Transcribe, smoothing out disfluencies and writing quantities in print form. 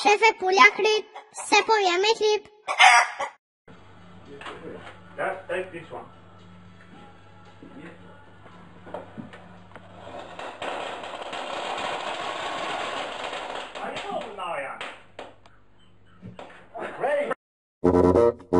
Szefie Puliakry, se pojemy chleb. Take this one. Are you open now, Jan? Great.